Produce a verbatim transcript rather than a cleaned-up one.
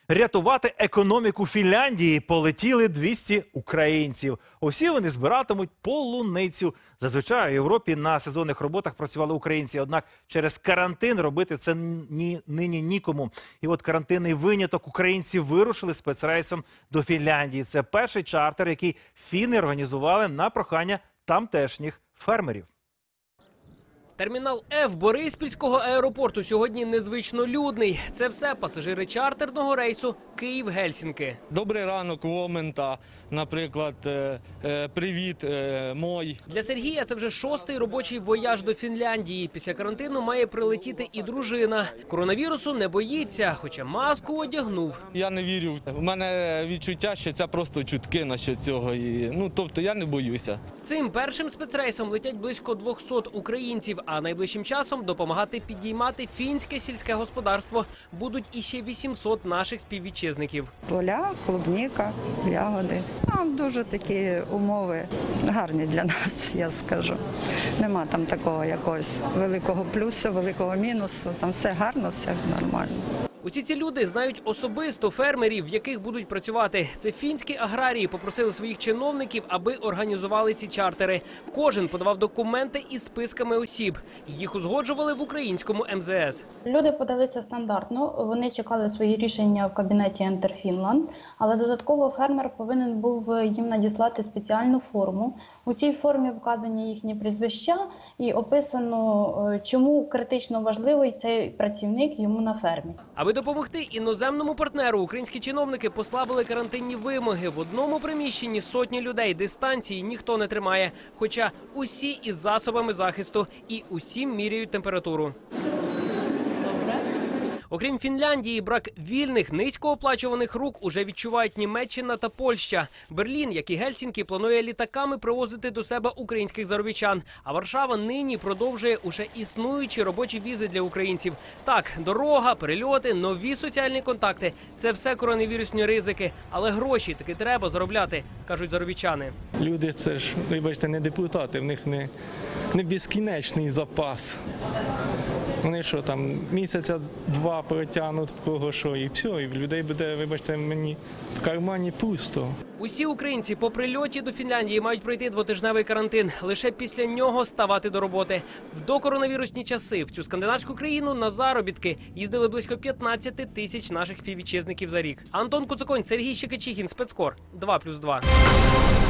Рятувати економіку Фінляндії полетіли двісті українців. Усі вони збиратимуть полуницю. Зазвичай у Європі на сезонних роботах працювали українці, однак через карантин робити це ні, нині нікому. І от карантинний виняток: українці вирушили спецрейсом до Фінляндії. Це перший чартер, який фіни організували на прохання тамтешніх фермерів. Термінал Ф Бориспільського аеропорту сьогодні незвично людний. Це все пасажири чартерного рейсу Київ-Гельсінки. Добрий ранок, Ломента, наприклад, привіт, мой. Для Сергія це вже шостий робочий вояж до Фінляндії. Після карантину має прилетіти і дружина. Коронавірусу не боїться, хоча маску одягнув. Я не вірю. У мене відчуття, що це просто чутки насчет цього. Ну, тобто я не боюся. Цим першим спецрейсом летять близько двохсот українців, а найближчим часом допомагати підіймати фінське сільське господарство будуть іще вісімсот наших співвітчизників. Поля, клубніка, ягоди. Там дуже такі умови гарні для нас, я скажу. Нема там такого якогось великого плюсу, великого мінусу. Там все гарно, все нормально. Усі ці люди знають особисто фермерів, в яких будуть працювати. Це фінські аграрії попросили своїх чиновників, аби організували ці чартери. Кожен подавав документи із списками осіб. Їх узгоджували в українському ем зе ес. Люди подалися стандартно, вони чекали свої рішення в кабінеті Enter Finland, але додатково фермер повинен був їм надіслати спеціальну форму. У цій формі вказані їхні прізвища і описано, чому критично важливий цей працівник йому на фермі. Аби допомогти іноземному партнеру, українські чиновники послабили карантинні вимоги. В одному приміщенні сотні людей, дистанції ніхто не тримає. Хоча усі із засобами захисту і усі міряють температуру. Окрім Фінляндії, брак вільних, низькооплачуваних рук уже відчувають Німеччина та Польща. Берлін, як і Гельсінкі, планує літаками привозити до себе українських заробітчан. А Варшава нині продовжує уже існуючі робочі візи для українців. Так, дорога, перельоти, нові соціальні контакти – це все коронавірусні ризики. Але гроші таки треба заробляти, кажуть заробітчани. Люди – це ж, вибачте, не депутати, в них не, не безкінечний запас. Вони що там, місяця два протягнуть в кого що, і все, і в людей буде, вибачте, мені в кармані пусто. Усі українці по прильоті до Фінляндії мають пройти двотижневий карантин. Лише після нього ставати до роботи. В докоронавірусні часи в цю скандинавську країну на заробітки їздили близько п'ятнадцяти тисяч наших співвітчизників за рік. Антон Куцуконь, Сергій Щекичихін, Спецкор, два плюс два.